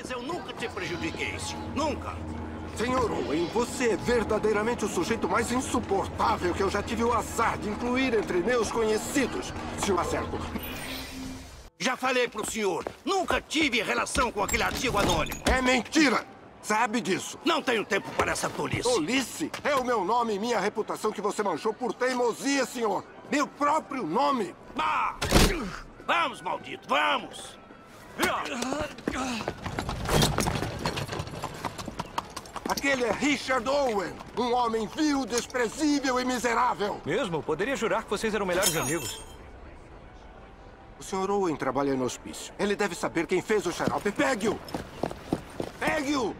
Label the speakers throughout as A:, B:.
A: Mas eu nunca te prejudiquei, senhor. Nunca.
B: Senhor Owen, você é verdadeiramente o sujeito mais insuportável que eu já tive o azar de incluir entre meus conhecidos, Sr. Acerto.
A: Já falei pro senhor, nunca tive relação com aquele artigo anônimo.
B: É mentira! Sabe disso.
A: Não tenho tempo para essa tolice.
B: Tolice? É o meu nome e minha reputação que você manchou por teimosia, senhor. Meu próprio nome.
A: Ah! Vamos, maldito, vamos!
B: Aquele é Richard Owen, um homem vil, desprezível e miserável.
C: Mesmo? Poderia jurar que vocês eram melhores amigos.
B: O Sr. Owen trabalha no hospício. Ele deve saber quem fez o xarope. Pegue-o! Pegue-o!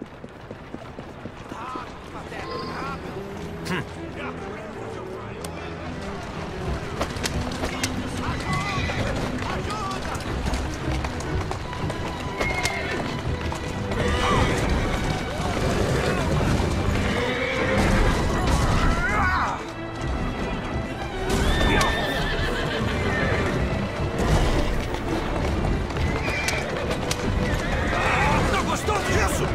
A: Não gostou disso?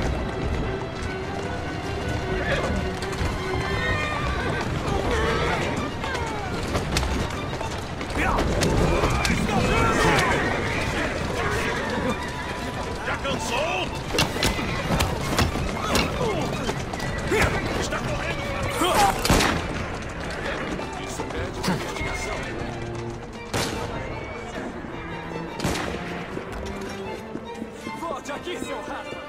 A: Já cansou? Está correndo. Isso pede uma investigação.
C: Volte aqui, seu rato!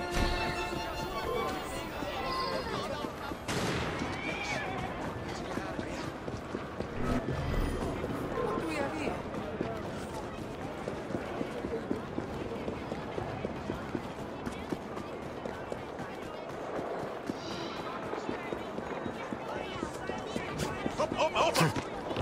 A: Opa, opa!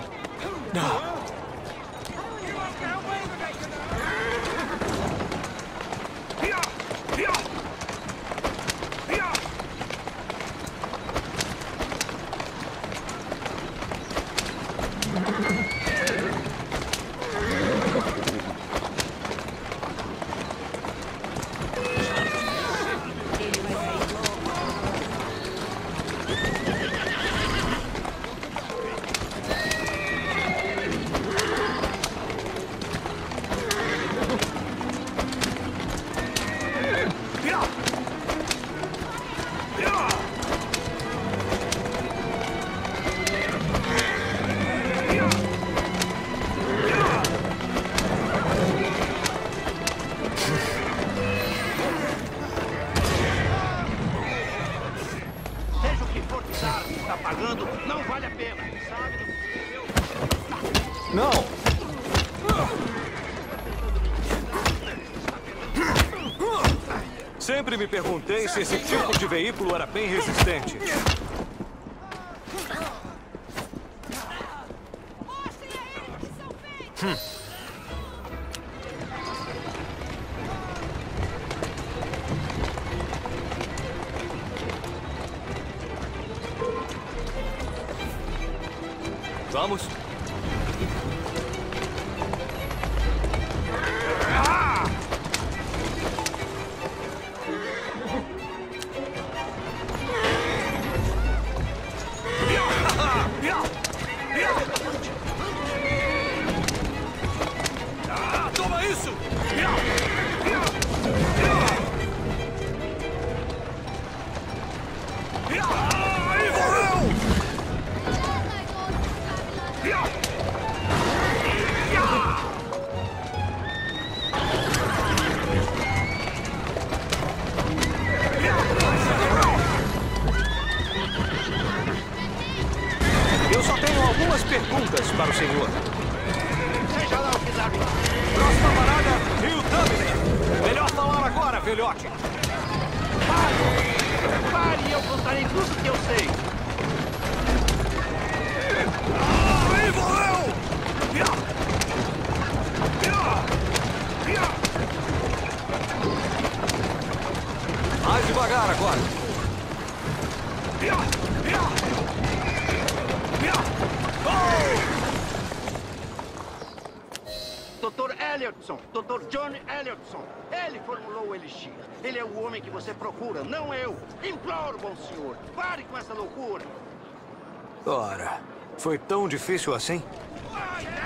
A: Seja o que for que Darwin está pagando, não vale a pena. Sabe?
C: Não! Sempre me perguntei se esse tipo de veículo era bem resistente. Vamos?
A: Toma isso! Aí vou eu!
C: Eu só tenho algumas perguntas para o senhor.
A: Seja lá o que Darwin.
C: Próxima parada, Rio Dublin. Melhor falar agora, velhote.
A: Pare e eu contarei tudo que eu sei. Aí vou eu!
C: Mais devagar agora.
A: Dr. Elliotson, Dr. John Elliotson. Ele formulou o elixir. Ele é o homem que você procura, não eu. Imploro, bom senhor, pare com essa loucura.
C: Ora, foi tão difícil assim?